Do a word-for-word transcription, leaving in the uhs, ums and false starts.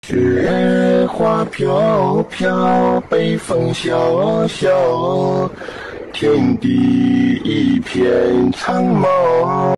雪花飘飘，北风萧萧，天地一片苍茫。